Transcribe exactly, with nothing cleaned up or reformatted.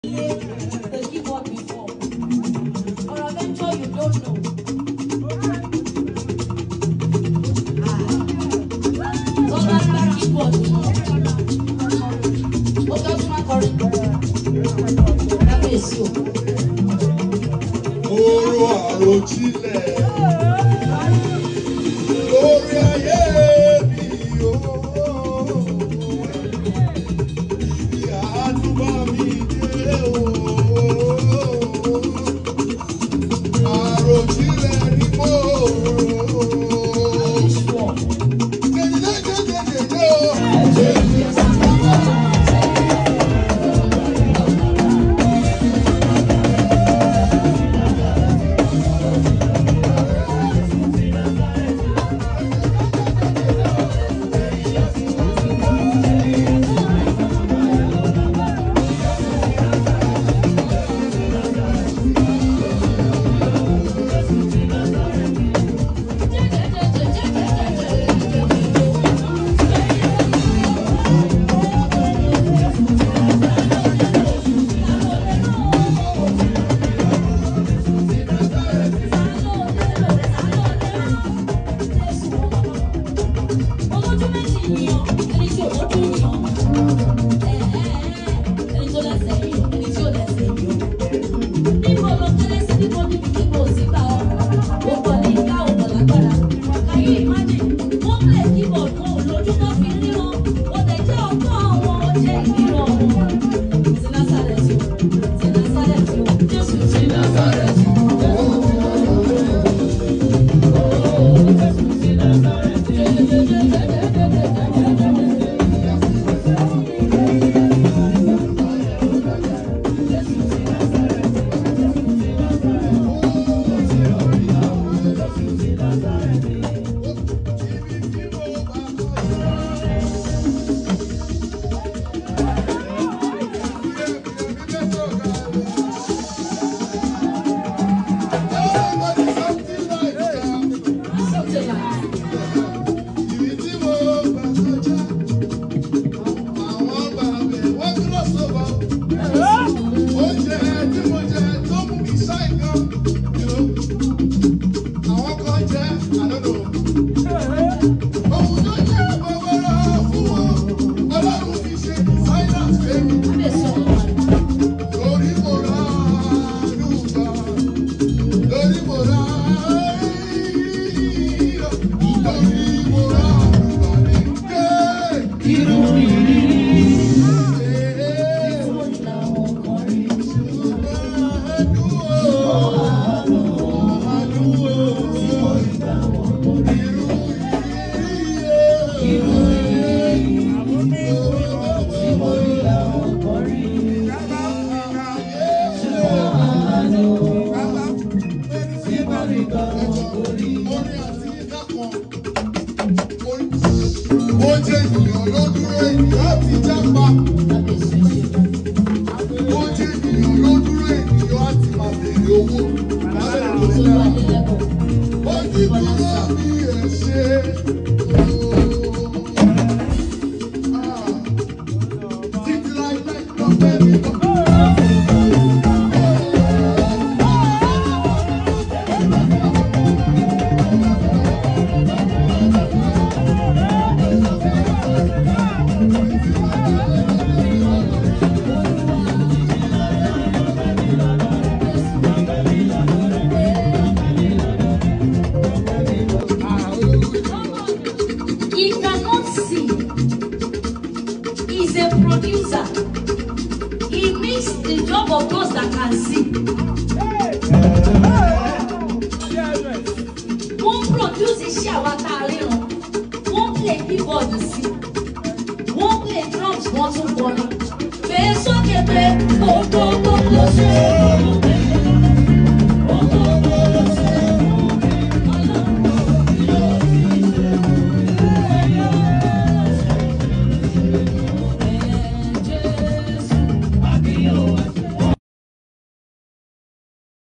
the keyboard before, or a venture you don't know. So that's the keyboard. What does my current? That is you. Oro àròjinlẹ̀ lórí ayé mi o. Ibi àánú bá mi dé o. Àròjinlẹ̀ ni mo rò. Jẹjẹjẹjẹjẹjẹ o. One, two, one. Beso que te, oh, oh, oh, oh,